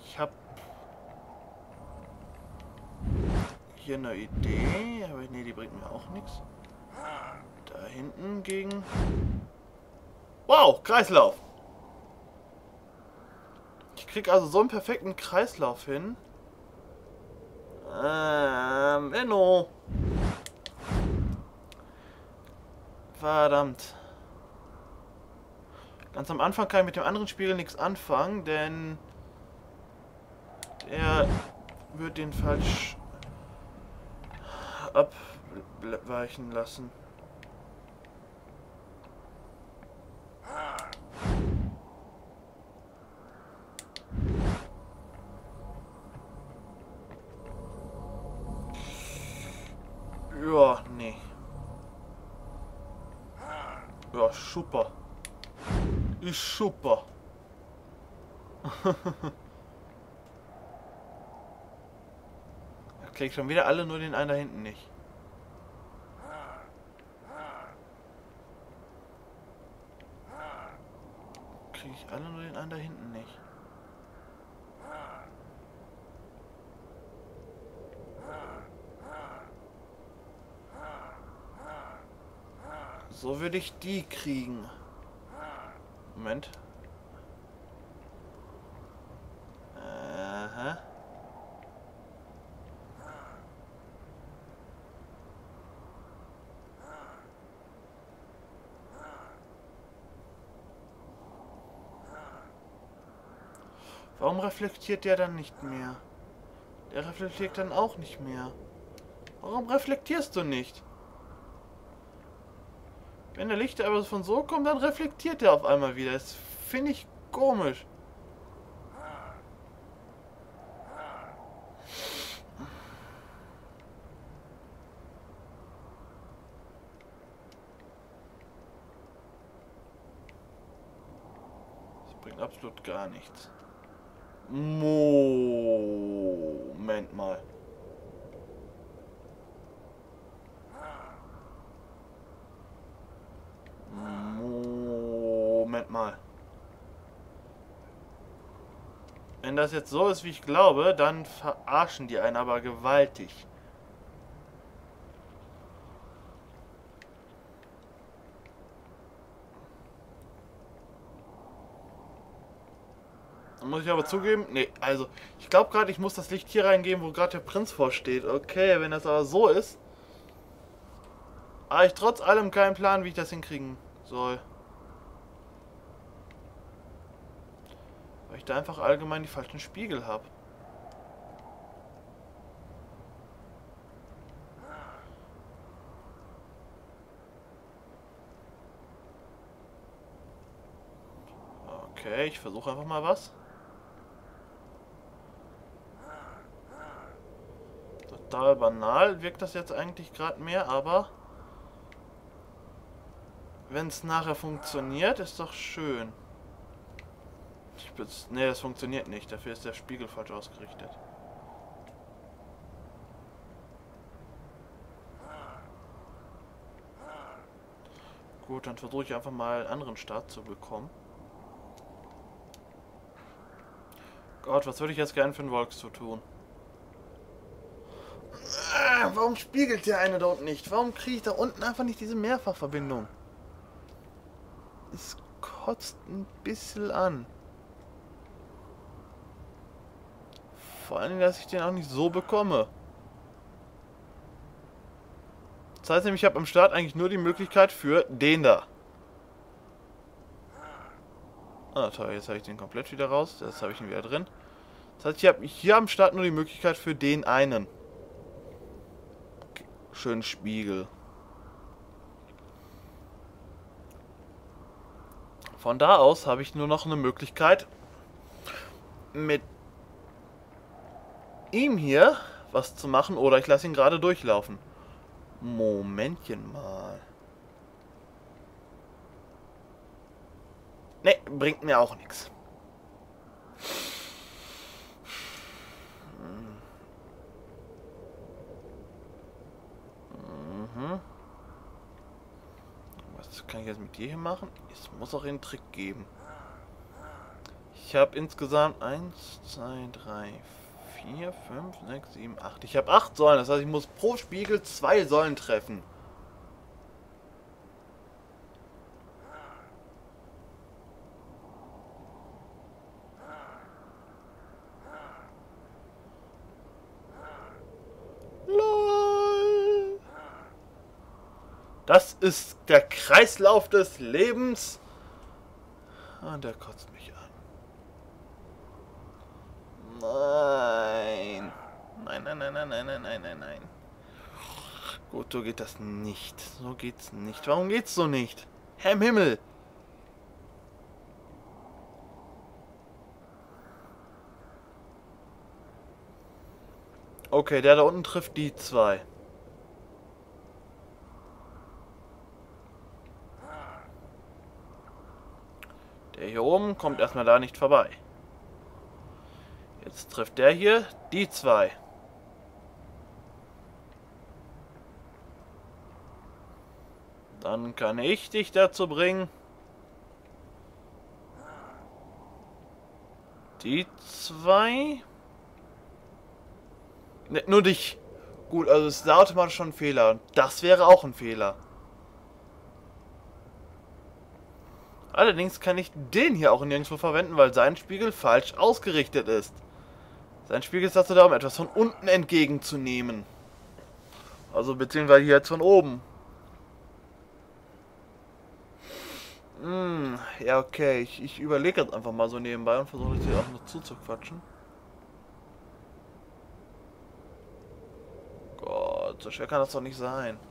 Ich habe hier eine Idee, aber nee, die bringt mir auch nichts. Da hinten gegen... Wow, Kreislauf! Ich krieg also so einen perfekten Kreislauf hin. Enno! Verdammt. Ganz am Anfang kann ich mit dem anderen Spiegel nichts anfangen, denn er wird den falsch abweichen lassen. Ja, nee. Ja, super. Ist super. Da krieg ich schon wieder alle, nur den einen da hinten nicht. Krieg ich alle, nur den einen da hinten nicht. So würde ich die kriegen. Moment. Aha. Warum reflektiert der dann nicht mehr? Der reflektiert dann auch nicht mehr. Warum reflektierst du nicht? Wenn der Licht aber von so kommt, dann reflektiert er auf einmal wieder. Das finde ich komisch. Das bringt absolut gar nichts. Moment mal. Moment mal. Wenn das jetzt so ist, wie ich glaube, dann verarschen die einen aber gewaltig. Muss ich aber zugeben, nee, also ich glaube gerade, ich muss das Licht hier reingeben, wo gerade der Prinz vorsteht. Okay, wenn das aber so ist, habe ich trotz allem keinen Plan, wie ich das hinkriegen soll. Weil ich da einfach allgemein die falschen Spiegel habe. Okay, ich versuche einfach mal was. Total banal wirkt das jetzt eigentlich gerade mehr, aber wenn es nachher funktioniert, ist doch schön. Ne, das funktioniert nicht. Dafür ist der Spiegel falsch ausgerichtet. Gut, dann versuche ich einfach mal einen anderen Start zu bekommen. Gott, was würde ich jetzt gerne für einen Volks zu tun? Warum spiegelt der eine da unten nicht? Warum kriege ich da unten einfach nicht diese Mehrfachverbindung? Es kotzt ein bisschen an. Vor allem, dass ich den auch nicht so bekomme. Das heißt nämlich, ich habe am Start eigentlich nur die Möglichkeit für den da. Ah, toll, jetzt habe ich den komplett wieder raus. Jetzt habe ich ihn wieder drin. Das heißt, ich habe hier am Start nur die Möglichkeit für den einen. Okay. Schönen Spiegel. Von da aus habe ich nur noch eine Möglichkeit, mit ihm hier was zu machen, oder ich lasse ihn gerade durchlaufen. Momentchen mal. Ne, bringt mir auch nichts. Was kann ich jetzt mit dir hier machen? Es muss auch einen Trick geben. Ich habe insgesamt 1, 2, 3, 4, 5, 6, 7, 8. Ich habe 8 Säulen. Das heißt, ich muss pro Spiegel 2 Säulen treffen. LOL. Das ist der Kreislauf des Lebens. Und der kotzt mich an. Nein. Nein, nein, nein, nein, nein, nein, nein, nein, nein. Gut, so geht das nicht. So geht's nicht. Warum geht's so nicht? Herr im Himmel. Okay, der da unten trifft die 2. Der hier oben kommt erstmal da nicht vorbei. Jetzt trifft der hier die 2. Dann kann ich dich dazu bringen, die 2. Ne, nur dich. Gut, also es ist automatisch schon ein Fehler. Das wäre auch ein Fehler. Allerdings kann ich den hier auch nirgendwo verwenden, weil sein Spiegel falsch ausgerichtet ist. Sein Spiegel ist dazu da, um etwas von unten entgegenzunehmen. Also beziehungsweise hier jetzt von oben. Ja, okay. Ich überlege jetzt einfach mal so nebenbei und versuche jetzt hier auch noch zuzuquatschen. Gott, so schwer kann das doch nicht sein.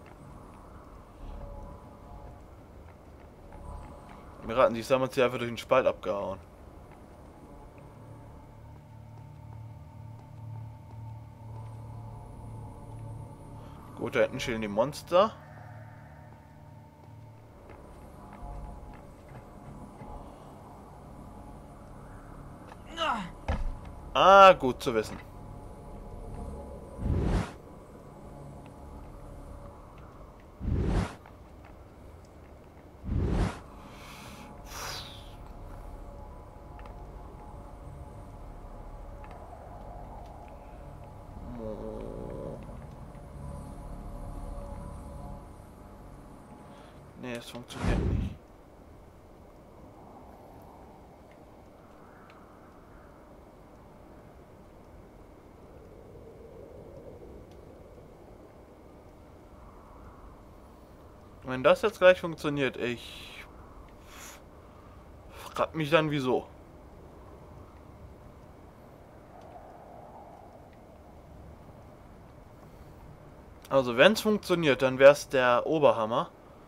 Wir raten, sie haben uns hier einfach durch den Spalt abgehauen. Gut, da hinten stehen die Monster. Ah, gut zu wissen. Nee, es funktioniert nicht. Wenn das jetzt gleich funktioniert, ich frag mich dann wieso. Also wenn es funktioniert, dann wäre es der Oberhammer.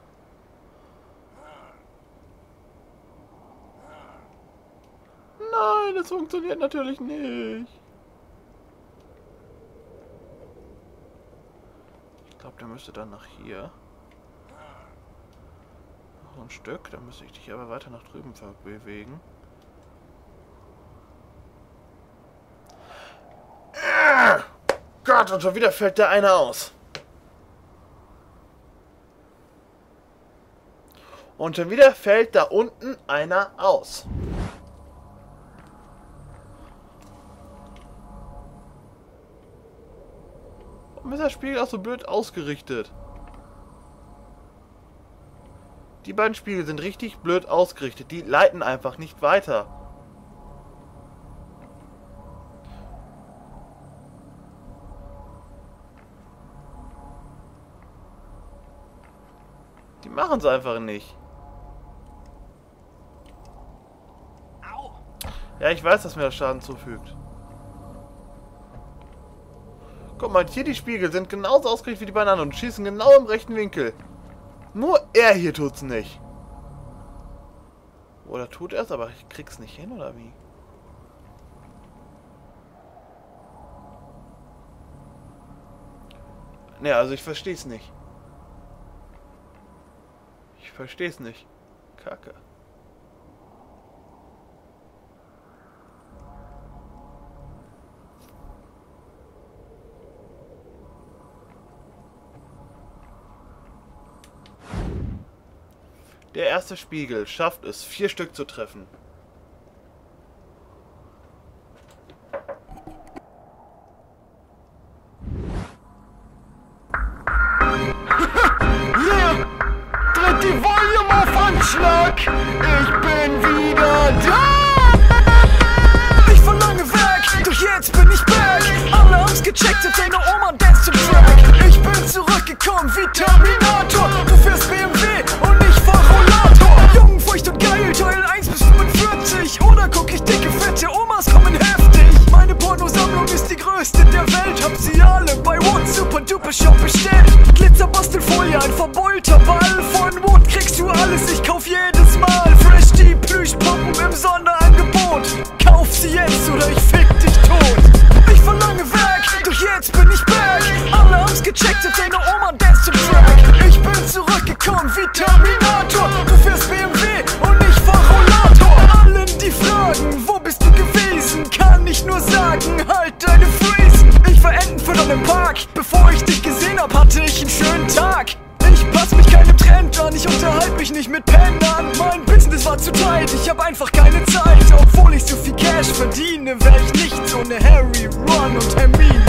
Nein, das funktioniert natürlich nicht. Ich glaube, der müsste dann nach hier. Noch ein Stück, dann müsste ich dich aber weiter nach drüben bewegen. Gott, und schon wieder fällt der eine aus. Und schon wieder fällt da unten einer aus. Warum ist das Spiegel auch so blöd ausgerichtet? Die beiden Spiegel sind richtig blöd ausgerichtet. Die leiten einfach nicht weiter. Die machen es einfach nicht. Ja, ich weiß, dass mir das Schaden zufügt. Guck mal, hier die Spiegel sind genauso ausgerichtet wie die beiden anderen und schießen genau im rechten Winkel. Nur er hier tut's nicht. Oder tut er es, aber ich krieg's nicht hin, oder wie? Ne, also ich versteh's nicht. Ich versteh's nicht. Kacke. Der erste Spiegel schafft es, 4 Stück zu treffen. Schlag, ich bin wieder da. Ich verlange weg, doch jetzt bin ich back. Alle haben's gecheckt, jetzt deine Oma dance zum Track. Ich bin zurückgekommen wie Terminator. Du fährst BMW und ich fahr Rollator. Jung, feucht und geil, Teil 1 bis 45. Oder guck ich dicke, fette Omas kommen heftig. Meine Pornosammlung ist die größte der Welt. Hab sie alle bei Wood Super Duper Shop bestellt. Glitzerbastelfolie, ein verbeulter Ball. Von Wood kriegst du alles, ich kauf jedes Mal. Fresh die Plüschpuppen im Sonderangebot. Kauf sie jetzt oder ich fick dich tot. Ich verlange weg, doch jetzt bin ich back. Alle haben's gecheckt, jetzt deine Oma dance zum Track. Ich bin zurückgekommen wie Terminator. Du fährst BMW und ich fahr Rollator. Allen die fragen, wo bist du gewesen? Kann ich nur sagen, halt deine Friesen. Ich war Entenfüttern im Park. Bevor ich dich gesehen hab, hatte ich einen schönen Tag. Ich pass mich keinem Trend an, ich unterhalte mich nicht mit Pennern. Mein Business war zu tight, ich hab einfach keine Zeit. Obwohl ich so viel Cash verdiene, wär ich nichts ohne Harry, Ron und Hermine.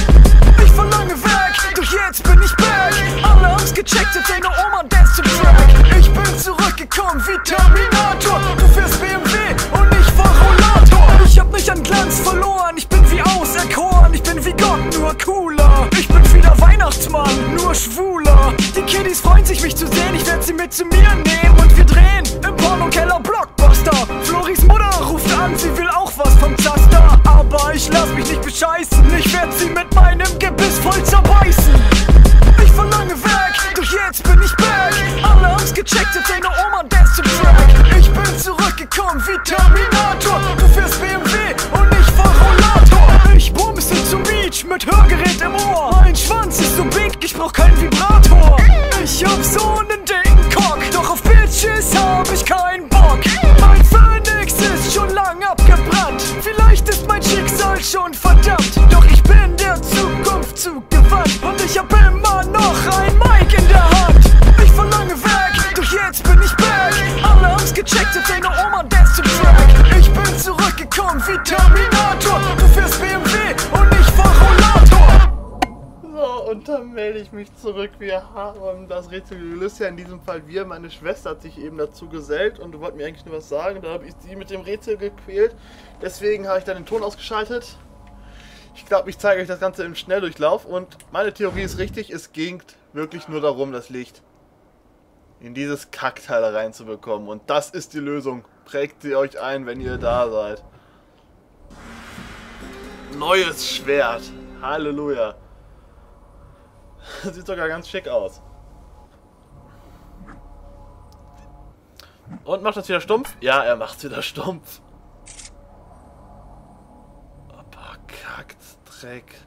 Ich verlange weg, doch jetzt bin ich back. Alle haben's gecheckt, jetzt deine Oma dance zum Track. Ich bin zurückgekommen wie Terminator. Du fährst BMW und ich fahr Rollator. Ich hab nicht an Glanz verloren, ich bin wie auserkoren. Ich bin wie Gott, nur cooler. Ich bin wieder Weihnachtsmann, nur schwuler. Die Kiddies freuen sich, mich zu sehen, ich werd sie mit zu mir nehmen. Und wir drehen im Pornokeller Blockbuster. Floris Mutter ruft an, sie will auch was vom Zaster. Aber ich lass mich nicht bescheißen, ich werd sie mit meinem Gebiss voll zerbeißen. Ich verlange weg, doch jetzt bin ich back. Alle haben's gecheckt, jetzt deine Oma dance zum Track. Ich bin zurückgekommen wie Terminator. Du fährst BMW und ich fahr Rollator. Ich bumse zum Beach mit Hörgerät im Ohr. Mein Schwanz ist so big, ich brauch keinen Vibrator. Ich hab so nen dicken Cock, doch auf Bitches hab ich keinen Bock. Mein Phoenix ist schon lang abgebrannt. Vielleicht ist mein Schicksal schon verdammt. Doch ich bin der Zukunft zugewandt. Und ich hab immer noch ein Mic in der Hand. Ich verlange weg, doch jetzt bin ich back. Alle haben's gecheckt, jetzt deine Oma dance zum Track. Ich bin zurückgekommen wie Terminator. Du fährst BMW und ich fahr Rollator. So, und dann melde ich mich zurück. Wir haben das Rätsel gelöst. Ja, in diesem Fall wir. Meine Schwester hat sich eben dazu gesellt und wollte mir eigentlich nur was sagen. Da habe ich sie mit dem Rätsel gequält. Deswegen habe ich dann den Ton ausgeschaltet. Ich glaube, ich zeige euch das Ganze im Schnelldurchlauf. Und meine Theorie ist richtig. Es ging wirklich nur darum, das Licht in dieses Kackteil reinzubekommen. Und das ist die Lösung. Prägt sie euch ein, wenn ihr da seid. Neues Schwert. Halleluja. Sieht sogar ganz schick aus. Und macht das wieder stumpf? Ja, er macht wieder stumpf. Aber Kackdreck.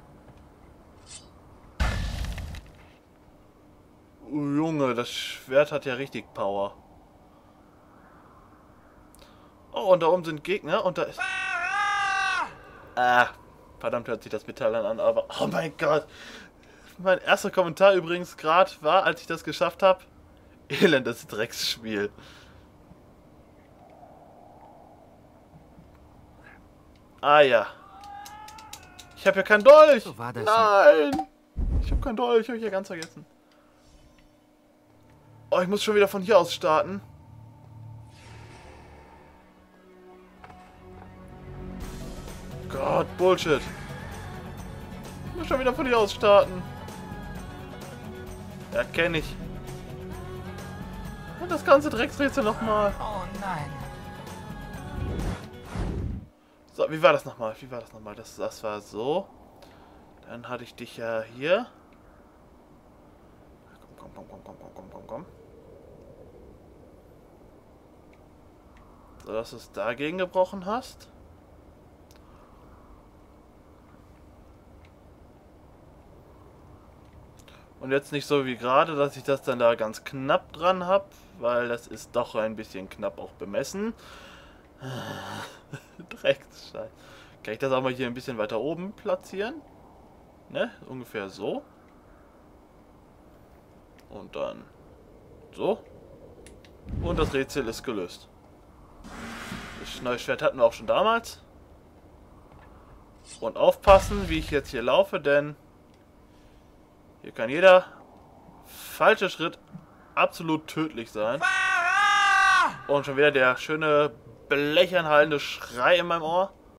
Junge, das Schwert hat ja richtig Power. Oh, und da oben sind Gegner und da ist... verdammt hört sich das Metall an, aber... Oh mein Gott. Mein erster Kommentar übrigens gerade war, als ich das geschafft habe, elendes Drecksspiel. Ah ja. Ich habe ja keinen Dolch. So war das. Nein. Ich habe keinen Dolch, habe ich ja ganz vergessen. Oh, ich muss schon wieder von hier aus starten. Gott, Bullshit. Ich muss schon wieder von hier aus starten. Ja, kenne ich. Und das ganze Drecksrätsel nochmal. Oh nein. So, wie war das nochmal? Wie war das nochmal? Das war so. Dann hatte ich dich ja hier. Komm. So, dass du es dagegen gebrochen hast. Und jetzt nicht so wie gerade, dass ich das dann da ganz knapp dran habe, weil das ist doch ein bisschen knapp auch bemessen. Drecksscheiß. Kann ich das auch mal hier ein bisschen weiter oben platzieren? Ne? Ungefähr so. Und dann so. Und das Rätsel ist gelöst. Das neue Schwert hatten wir auch schon damals. Und aufpassen, wie ich jetzt hier laufe, denn hier kann jeder falsche Schritt absolut tödlich sein. Und schon wieder der schöne, blechern hallende Schrei in meinem Ohr.